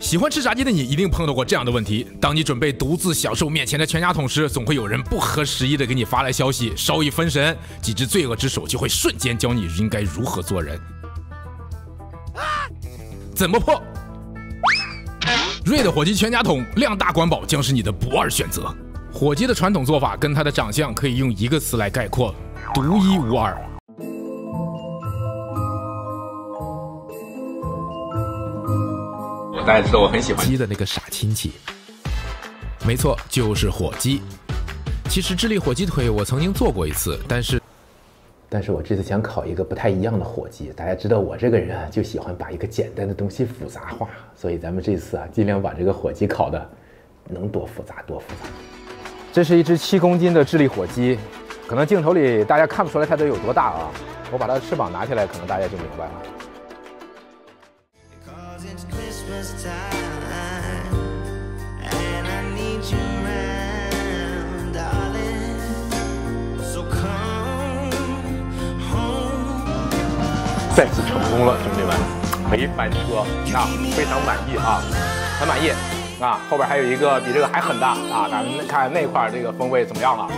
喜欢吃炸鸡的你一定碰到过这样的问题：当你准备独自享受面前的全家桶时，总会有人不合时宜的给你发来消息，稍一分神，几只罪恶之手就会瞬间教你应该如何做人。怎么破？瑞的火鸡全家桶量大管饱将是你的不二选择。火鸡的传统做法跟它的长相可以用一个词来概括：独一无二。 大家知道我很喜欢鸡的那个傻亲戚，没错，就是火鸡。其实智利火鸡腿我曾经做过一次，但是我这次想烤一个不太一样的火鸡。大家知道我这个人就喜欢把一个简单的东西复杂化，所以咱们这次尽量把这个火鸡烤的能多复杂多复杂。这是一只7公斤的智利火鸡，可能镜头里大家看不出来它得有多大啊。我把它的翅膀拿下来，可能大家就明白了。再次成功了，兄弟们，没翻车啊，非常满意啊，很满意啊。后边还有一个比这个还狠的啊，咱们看那块这个风味怎么样了？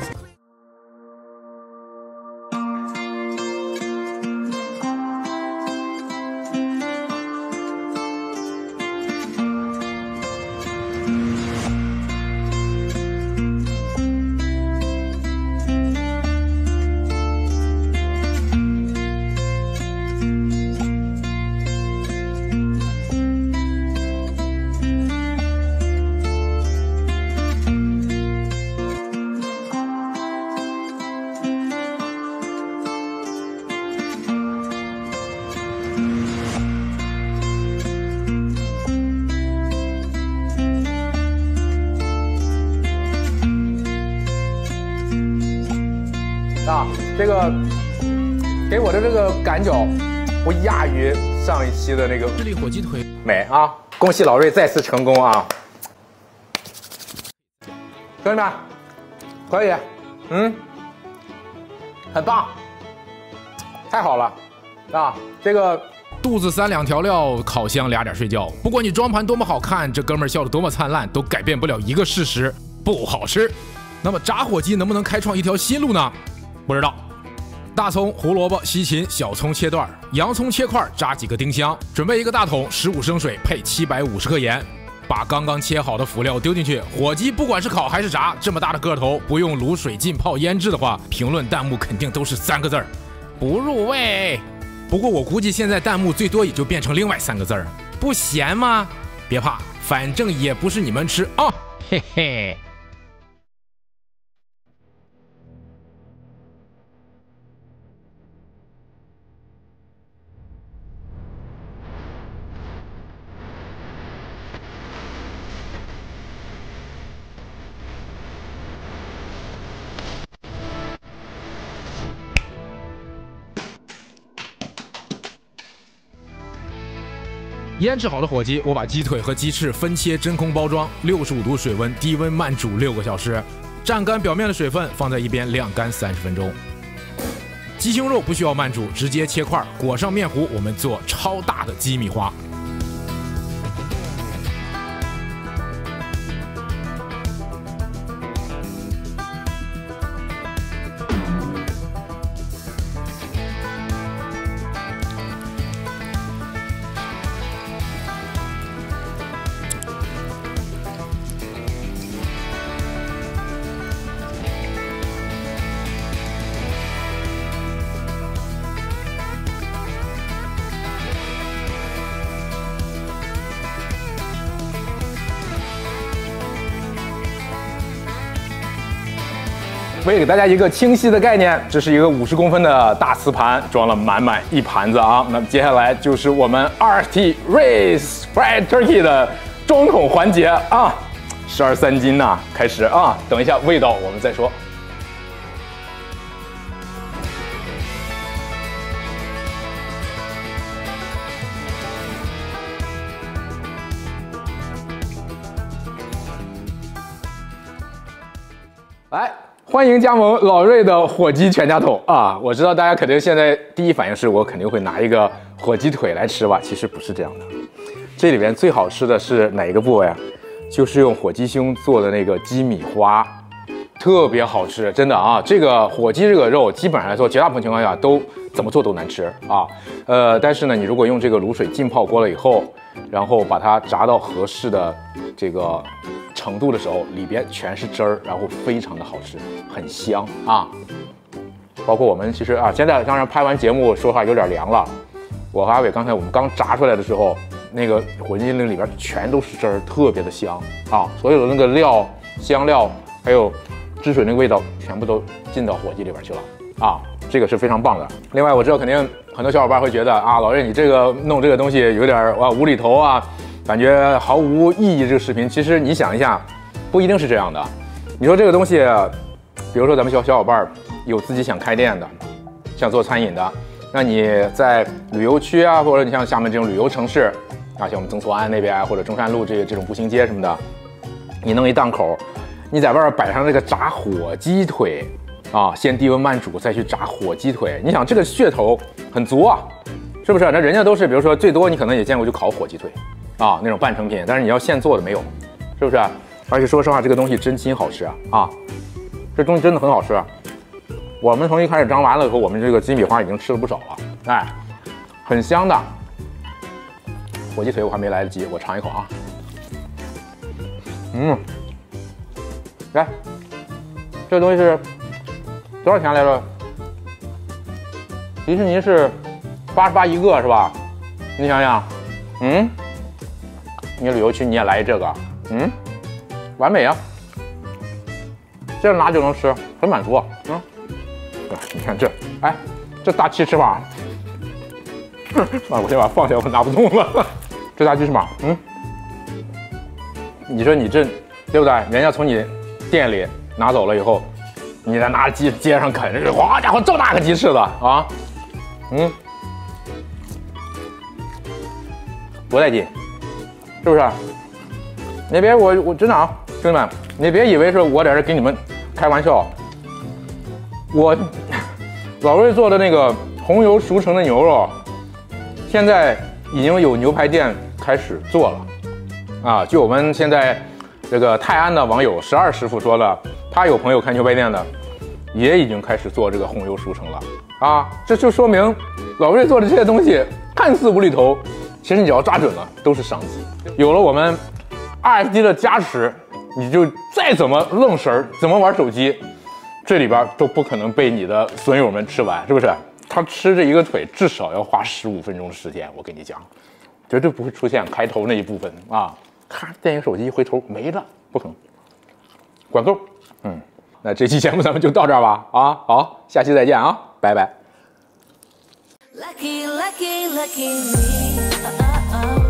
啊，这个给我的这个感觉不亚于上一期的那个智利火鸡腿，美啊！恭喜老瑞再次成功啊！兄弟们，可以，很棒，太好了啊！这个肚子3两调料，烤箱俩点睡觉。不管你装盘多么好看，这哥们儿笑得多么灿烂，都改变不了一个事实：不好吃。那么炸火鸡能不能开创一条新路呢？不知道。大葱、胡萝卜、西芹、小葱切段，洋葱切块，炸几个丁香。准备一个大桶，15升水配750克盐，把刚刚切好的辅料丢进去。火鸡不管是烤还是炸，这么大的个头，不用卤水浸泡腌制的话，评论弹幕肯定都是3个字儿：不入味。不过我估计现在弹幕最多也就变成另外3个字儿：不咸吗？别怕，反正也不是你们吃啊，嘿嘿。腌制好的火鸡，我把鸡腿和鸡翅分切真空包装，65度水温低温慢煮6个小时，蘸干表面的水分，放在一边晾干30分钟。鸡胸肉不需要慢煮，直接切块，裹上面糊，我们做超大的鸡米花。为了给大家一个清晰的概念，这是一个50公分的大瓷盘，装了满满一盘子啊。那么接下来就是我们2T Race Fried Turkey 的装桶环节啊，12、3斤呐，开始啊。等一下味道我们再说。来。欢迎加盟老瑞的火鸡全家桶啊！我知道大家肯定现在第一反应是我肯定会拿一个火鸡腿来吃吧，其实不是这样的。 这里面最好吃的是哪一个部位啊？就是用火鸡胸做的那个鸡米花，特别好吃，真的啊！这个火鸡这个肉，基本上来说，绝大部分情况下都怎么做都难吃啊。但是呢，你如果用这个卤水浸泡过了以后，然后把它炸到合适的这个程度的时候，里边全是汁儿，然后非常的好吃，很香啊。包括我们其实啊，现在当然拍完节目，说话有点凉了。我和阿伟刚才我们刚炸出来的时候，那个火鸡那里边全都是汁儿，特别的香啊！所有的那个料、香料还有汁水那个味道，全部都进到火鸡里边去了啊！这个是非常棒的。另外，我知道肯定很多小伙伴会觉得啊，老任你这个弄这个东西有点无厘头啊，感觉毫无意义。这个视频其实你想一下，不一定是这样的。你说这个东西，比如说咱们小伙伴有自己想开店的，想做餐饮的。那你在旅游区啊，或者你像厦门这种旅游城市啊，像我们曾厝垵那边啊，或者中山路这种步行街什么的，你弄一档口，你在外边摆上这个炸火鸡腿啊，先低温慢煮，再去炸火鸡腿，你想这个噱头很足啊，是不是？那人家都是，比如说最多你可能也见过就烤火鸡腿啊那种半成品，但是你要现做的没有，是不是？而且说实话，这个东西真心好吃啊，这东西真的很好吃。我们从一开始蒸完了以后，我们这个鸡米花已经吃了不少了，哎，很香的。火鸡腿我还没来得及，我尝一口啊。来，这个东西是多少钱来着？迪士尼是88一个是吧？你想想，你旅游区你也来这个，完美啊！这拿就能吃，很满足啊。你看这，哎，这大气翅膀，我先把它放下，我拿不动了。这大鸡翅膀，你说你这对不对？人家从你店里拿走了以后，你再拿鸡街上啃，这好家伙，这么大个鸡翅子啊，多带劲，是不是？你别我真的啊，兄弟们，你别以为是我在这给你们开玩笑。我老瑞做的那个红油熟成的牛肉，现在已经有牛排店开始做了啊！据我们现在这个泰安的网友12师傅说了，他有朋友开牛排店的，也已经开始做这个红油熟成了啊！这就说明老瑞做的这些东西看似无厘头，其实你只要抓准了都是商机。有了我们RFD 的加持，你就再怎么愣神儿，怎么玩手机。这里边都不可能被你的损友们吃完，是不是？他吃这一个腿至少要花15分钟的时间，我跟你讲，绝对不会出现开头那一部分啊！咔，电影手机一回头没了，不可能。管够，那这期节目咱们就到这儿吧，啊，好，下期再见啊，拜拜。Lucky, lucky, lucky me.